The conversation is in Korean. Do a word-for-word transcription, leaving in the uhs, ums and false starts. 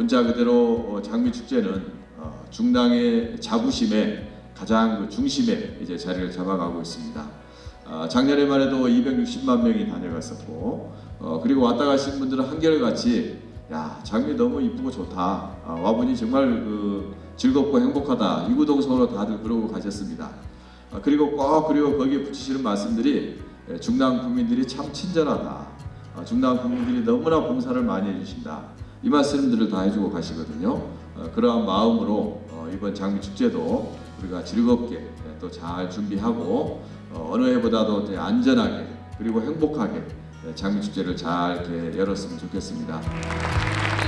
문자 그대로 장미축제는 중랑의 자부심의 가장 그 중심에 이제 자리를 잡아가고 있습니다. 작년에만 해도 이백육십만 명이 다녀갔었고, 어, 그리고 왔다 가신 분들은 한결같이 야, 장미 너무 이쁘고 좋다, 아, 와보니 정말 그 즐겁고 행복하다, 이구동성으로 다들 그러고 가셨습니다. 아, 그리고 꼭 그리고 거기에 붙이시는 말씀들이 중랑 국민들이 참 친절하다, 아, 중랑 국민들이 너무나 봉사를 많이 해주신다, 이 말씀들을 다 해주고 가시거든요. 어, 그러한 마음으로 어, 이번 장미축제도 우리가 즐겁게 또 잘 준비하고 어, 어느 해보다도 안전하게 그리고 행복하게 장미축제를 잘 이렇게 열었으면 좋겠습니다.